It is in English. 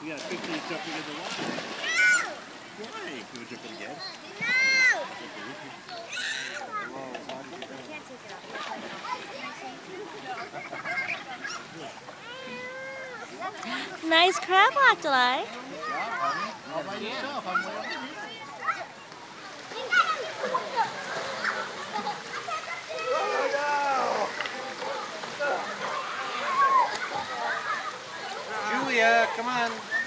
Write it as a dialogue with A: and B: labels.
A: You got a picture of you jumping in the water.
B: No!
A: Why? You want to jump in again?
B: No!
A: Hello, how did you go?
B: I can't take it off.
C: Nice crab walk, Delay.
A: Good job, honey. All by yourself. I'm way over here. Julia, come on.